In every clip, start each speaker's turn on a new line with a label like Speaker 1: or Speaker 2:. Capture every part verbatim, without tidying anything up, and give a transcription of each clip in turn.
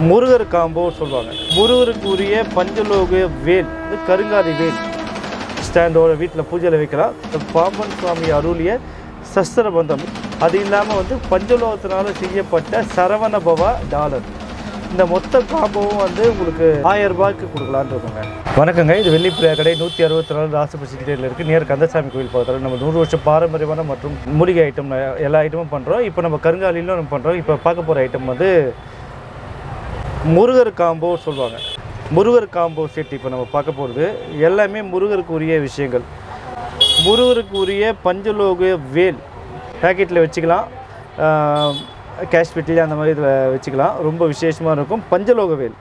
Speaker 1: Murugar combo சொல்லுவாங்க. முருகருக்கு உரிய பஞ்சலோக வேல், கருங்காலி வேல் ஸ்டாண்டோட வீட்டில் பூஜையில் வைக்கலாம். பாம்பன் சுவாமி அருளிய சஸ்திரபந்தம், அது இல்லாமல் வந்து பஞ்சலோகத்தினால் செய்யப்பட்ட சரவண பவா டாலர், இந்த மொத்த காம்போவும் வந்து உங்களுக்கு ஆயிரம் ரூபாய்க்கு கொடுக்கலான்னு இருக்கோங்க. வணக்கங்க, இது வெள்ளிப்பிள்ளை கடை நூற்றி அறுபத்தி நாலு ராசிபுரம் சிட்டியில் இருக்குது. நேர் கந்தசாமி கோவில் பக்கத்தில் நம்ம நூறு வருஷம் பாரம்பரியமான மற்றும் மூலிகை ஐட்டம் எல்லா ஐட்டமும் பண்ணுறோம். இப்போ நம்ம கருங்காலிலும் நம்ம பண்ணுறோம். இப்போ பார்க்க போகிற ஐட்டம் வந்து முருகர் காம்போ சொல்லுவாங்க. முருகர் காம்போ செட் இப்போ நம்ம பார்க்க போகிறது எல்லாமே முருகருக்கு உரிய விஷயங்கள். முருகருக்கு உரிய பஞ்சலோக வேல் பேக்கெட்டில் வச்சுக்கலாம், கேஷ் பெட்டிலே அந்த மாதிரி இதில் வச்சுக்கலாம். ரொம்ப விசேஷமாக இருக்கும். பஞ்சலோக வேல்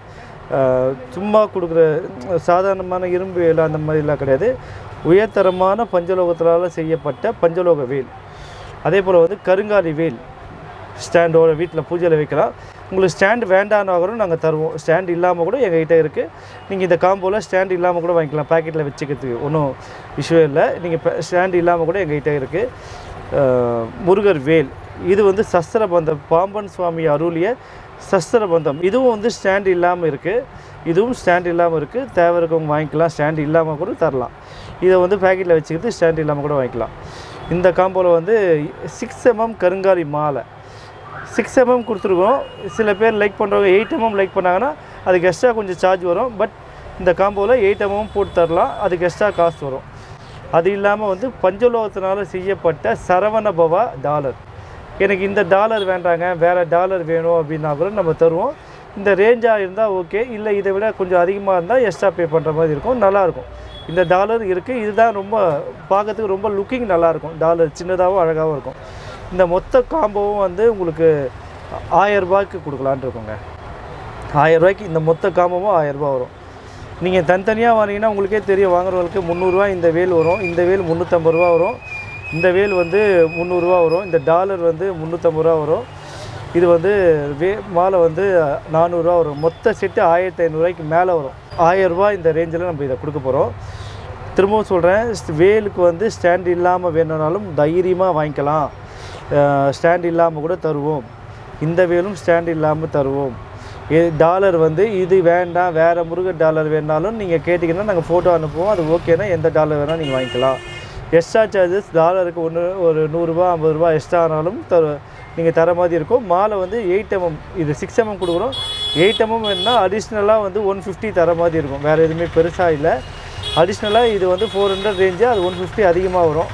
Speaker 1: சும்மா கொடுக்குற சாதாரணமான இரும்பு வேல் அந்த மாதிரிலாம் கிடையாது. உயர்தரமான பஞ்சலோகத்தினால் செய்யப்பட்ட பஞ்சலோக வேல். அதே போல் வந்து கருங்காலி வேல் ஸ்டாண்டோட வீட்டில் பூஜையில் வைக்கலாம். உங்களுக்கு ஸ்டாண்டு வேண்டான்னா கூட நாங்கள் தருவோம். ஸ்டாண்ட் இல்லாமல் கூட எங்கள்கிட்ட இருக்குது. நீங்கள் இந்த காம்போவில் ஸ்டாண்ட் இல்லாமல் கூட வாங்கிக்கலாம். பேக்கெட்டில் வச்சுக்கிறதுக்கு ஒன்றும் இஷ்யூ இல்லை. நீங்கள் ஸ்டாண்ட் இல்லாமல் கூட எங்கள்கிட்ட இருக்குது. முருகர் வேல் இது வந்து சஸ்திரபந்தம், பாம்பன் சுவாமி அருளிய சஸ்திரபந்தம். இதுவும் வந்து ஸ்டாண்ட் இல்லாமல் இருக்குது. இதுவும் ஸ்டாண்ட் இல்லாமல் இருக்குது. தேவை இருக்கவங்க வாங்கிக்கலாம். ஸ்டாண்ட் இல்லாமல் கூட தரலாம். இதை வந்து பேக்கெட்டில் வச்சுக்கிறது ஸ்டாண்ட் இல்லாமல் கூட வாங்கிக்கலாம். இந்த காம்போவில் வந்து சிக்ஸ் எம்எம் கருங்காலி மாலை சிக்ஸ் எம்எம் கொடுத்துருக்கோம். சில பேர் லைக் பண்ணுறவங்க எயிட் எம்எம் லைக் பண்ணாங்கன்னா அதுக்கு எக்ஸ்ட்ரா கொஞ்சம் சார்ஜ் வரும். பட் இந்த காம்போவில் எயிட் எம்எம் போட்டு தரலாம். அதுக்கு எக்ஸ்ட்ரா காசு வரும். அது இல்லாமல் வந்து பஞ்சலோகத்தினால் செய்யப்பட்ட சரவண பவா டாலர். எனக்கு இந்த டாலர் வேண்டாங்க, வேறு டாலர் வேணும் அப்படின்னா கூட நம்ம தருவோம். இந்த ரேஞ்சாக இருந்தால் ஓகே, இல்லை இதை விட கொஞ்சம் அதிகமாக இருந்தால் எக்ஸ்ட்ரா பே பண்ணுற மாதிரி இருக்கும். நல்லாயிருக்கும். இந்த டாலர் இருக்குது. இதுதான் ரொம்ப பார்க்கறதுக்கு ரொம்ப லுக்கிங் நல்லாயிருக்கும். டாலர் சின்னதாகவும் அழகாகவும் இருக்கும். இந்த மொத்த காம்போவும் வந்து உங்களுக்கு ஆயிரம் ரூபாய்க்கு கொடுக்கலான்னு இருக்கோங்க. ஆயிரம் ரூபாய்க்கு இந்த மொத்த காம்போவும் ஆயிரம் ரூபா வரும். நீங்கள் தனித்தனியாக வாங்கினீங்கன்னா உங்களுக்கே தெரியும், வாங்குறவங்களுக்கு முந்நூறுரூவா இந்த வேல் வரும். இந்த வேல் முந்நூற்றம்பது ரூபா வரும். இந்த வேல் வந்து முந்நூறுரூவா வரும். இந்த டாலர் வந்து முந்நூற்றம்பது ரூபா வரும். இது வந்து வே மாலை வந்து நானூறுரூவா வரும். மொத்த செட்டு ஆயிரத்தி ஐநூறுரூவாய்க்கு மேலே வரும். ஆயிரம் ரூபா இந்த ரேஞ்சில் நம்ம இதை கொடுக்க போகிறோம். திரும்பவும் சொல்கிறேன், வேலுக்கு வந்து ஸ்டாண்ட் இல்லாமல் வேணும்னாலும் தைரியமாக வாங்கிக்கலாம். ஸ்டாண்ட் இல்லாமல் கூட தருவோம். இந்த வேலும் ஸ்டாண்ட் இல்லாமல் தருவோம். டாலர் வந்து இது வேண்டாம், வேறு முருகர் டாலர் வேணாலும் நீங்கள் கேட்டிங்கன்னா நாங்கள் ஃபோட்டோ அனுப்புவோம். அது ஓகேனா எந்த டாலர் வேணால் நீங்கள் வாங்கிக்கலாம். எக்ஸ்ட்ரா சார்ஜஸ் டாலருக்கு ஒன்று ஒரு நூறுரூவா ஐம்பது ரூபா எக்ஸ்ட்ரா ஆனாலும் தரு நீங்கள் தர மாதிரி இருக்கும். மாலை வந்து எயிட் எம்எம், இது சிக்ஸ் எம்எம் கொடுக்குறோம். எயிட் எம்எம் வேணுன்னா அடிஷ்னலாக வந்து ஒன் ஃபிஃப்டி தர மாதிரி இருக்கும். வேறு எதுவுமே பெருசாக இல்லை. அடிஷ்னலாக இது வந்து ஃபோர் ஹண்ட்ரட் ரேஞ்சு, அது ஒன் ஃபிஃப்டி அதிகமாக வரும்.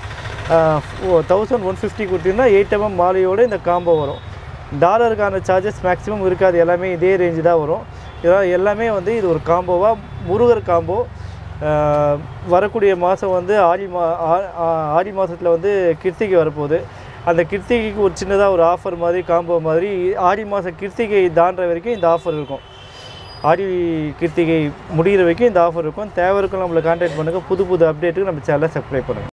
Speaker 1: தௌசண்ட் ஒன் ஃபிஃப்டி கொடுத்தீங்கன்னா எயிட் எம்எம் மாலையோடு இந்த காம்போ வரும். டாலருக்கான சார்ஜஸ் மேக்ஸிமம் இருக்காது. எல்லாமே இதே ரேஞ்சு தான் வரும். இதெல்லாம் எல்லாமே வந்து இது ஒரு காம்போவாக முருகர் காம்போ. வரக்கூடிய மாதம் வந்து ஆடி மா ஆடி மாதத்தில் வந்து கிருத்திகை வரப்போகுது. அந்த கிருத்திகைக்கு ஒரு சின்னதாக ஒரு ஆஃபர் மாதிரி காம்போ மாதிரி ஆடி மாதம் கிருத்திகை தாண்டுற வரைக்கும் இந்த ஆஃபர் இருக்கும். ஆடி கிருத்திகை முடிகிற வரைக்கும் இந்த ஆஃபர் இருக்கும். தேவை இருக்கும் நம்மளை கான்டாக்ட் பண்ணுங்கள். புது புது அப்டேட்டுக்கு நம்ம சேனலை சப்ஸ்கிரைப் பண்ணுங்கள்.